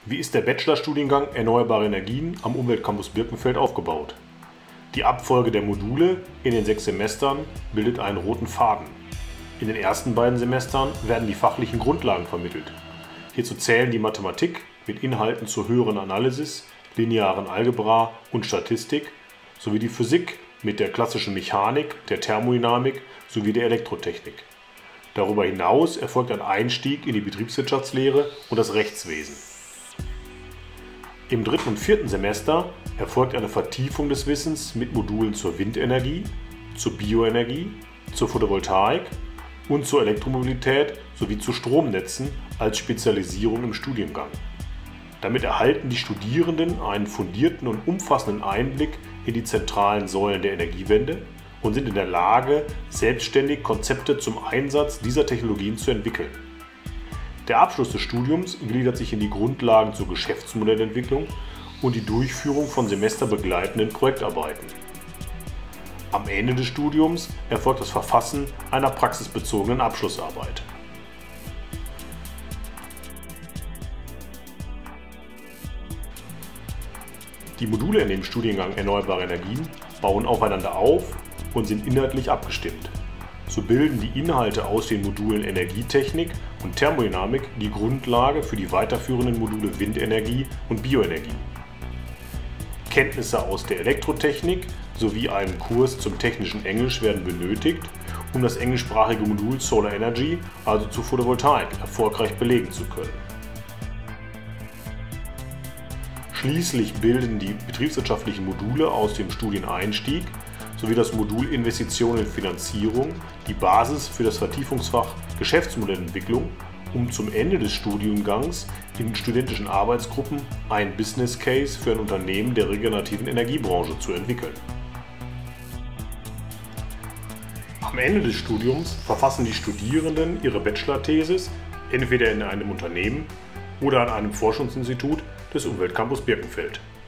Wie ist der Bachelorstudiengang Erneuerbare Energien am Umweltcampus Birkenfeld aufgebaut? Die Abfolge der Module in den 6 Semestern bildet einen roten Faden. In den ersten beiden Semestern werden die fachlichen Grundlagen vermittelt. Hierzu zählen die Mathematik mit Inhalten zur höheren Analysis, linearen Algebra und Statistik sowie die Physik mit der klassischen Mechanik, der Thermodynamik sowie der Elektrotechnik. Darüber hinaus erfolgt ein Einstieg in die Betriebswirtschaftslehre und das Rechtswesen. Im 3. und 4. Semester erfolgt eine Vertiefung des Wissens mit Modulen zur Windenergie, zur Bioenergie, zur Photovoltaik und zur Elektromobilität sowie zu Stromnetzen als Spezialisierung im Studiengang. Damit erhalten die Studierenden einen fundierten und umfassenden Einblick in die zentralen Säulen der Energiewende und sind in der Lage, selbstständig Konzepte zum Einsatz dieser Technologien zu entwickeln. Der Abschluss des Studiums gliedert sich in die Grundlagen zur Geschäftsmodellentwicklung und die Durchführung von semesterbegleitenden Projektarbeiten. Am Ende des Studiums erfolgt das Verfassen einer praxisbezogenen Abschlussarbeit. Die Module in dem Studiengang Erneuerbare Energien bauen aufeinander auf und sind inhaltlich abgestimmt. So bilden die Inhalte aus den Modulen Energietechnik und Thermodynamik die Grundlage für die weiterführenden Module Windenergie und Bioenergie. Kenntnisse aus der Elektrotechnik sowie einem Kurs zum technischen Englisch werden benötigt, um das englischsprachige Modul Solar Energy, also zur Photovoltaik, erfolgreich belegen zu können. Schließlich bilden die betriebswirtschaftlichen Module aus dem Studieneinstieg sowie das Modul Investitionen in Finanzierung die Basis für das Vertiefungsfach Geschäftsmodellentwicklung, um zum Ende des Studiengangs in studentischen Arbeitsgruppen ein Business Case für ein Unternehmen der regenerativen Energiebranche zu entwickeln. Am Ende des Studiums verfassen die Studierenden ihre Bachelor-Thesis entweder in einem Unternehmen oder an einem Forschungsinstitut des Umweltcampus Birkenfeld.